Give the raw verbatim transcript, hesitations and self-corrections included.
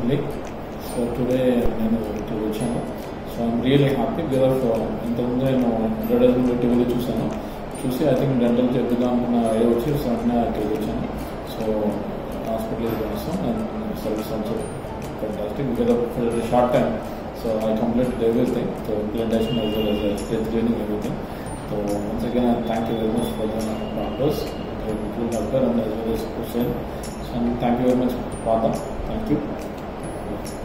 clinic. So today I'm to China. So I'm really happy because of ఇంతకుముందు నేను advertisement టీవీలో చూసాను చూసి ఐ థింక్ డెంటల్ చేద్దాం అనుకున్న ఐడియా వచ్చి వెంటనే ఇక్కడికి వచ్చాను. సో హాస్పిటల్కి వస్తాం and service also fantastic because of for a short time. So I completed everything, so implantation as well as uh, teeth cleaning, everything. So once again I thank you very much for the doctors, including doctor and as well as Hussein. So thank you very much, Partha. Thank you.